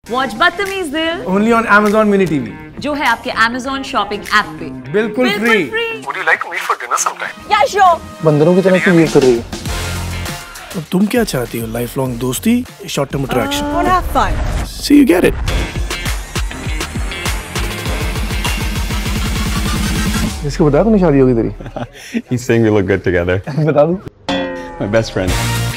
Watch बदतमीज दिल only on Amazon miniTV, जो है आपके Amazon शॉपिंग ऐप पे बिल्कुल free. Would you like to meet for dinner sometime? Yeah sure. बंदरों की तरह क्यों वेट कर रही है? अब तुम क्या चाहती हो? लाइफ लॉन्ग दोस्ती, short term attraction? wanna have fun. See, you get it. इसको बता, तूने शादी होगी तेरी? He's saying we look good together. बता दूं? My best friend.